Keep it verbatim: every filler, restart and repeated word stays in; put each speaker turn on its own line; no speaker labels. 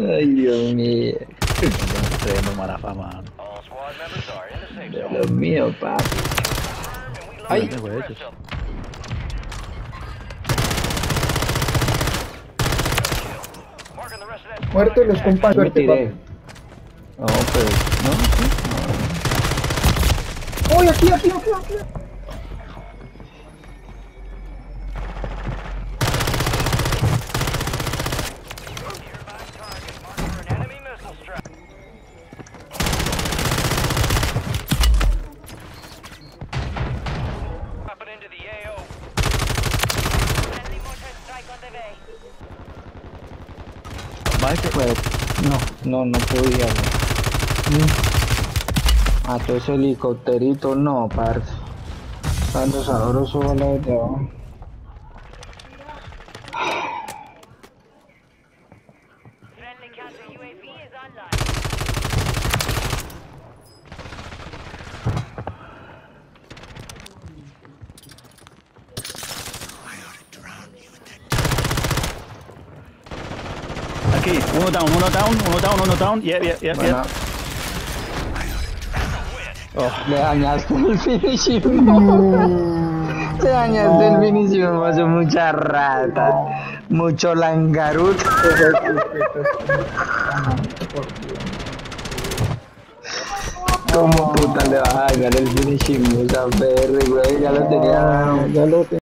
Ay, Dios mío. Yo no estoy dando mala fama. Dios mío, papi. Ay, qué fue eso.
Muertos los compas,
Yo me
suerte,
tiré.
papi.
No, pero. No, sí.
¡Uy, aquí, aquí, aquí, aquí!
Mike, pues, no, no, no podía. Mm. A todo ese helicópterito, no, parce. Tanto sabroso la de abajo.
Aquí, uno down, uno down, uno down, uno down. Yeah, yeah, yeah,
Bueno,
yeah.
oh, le dañaste el finishing. No. Se dañaste el finishing, mozo, mucha rata. Mucho langaruto. ¿Cómo puta le vas a dañar el finishing? O sea, perre, güey, ya lo tenía.
Ya lo tenía.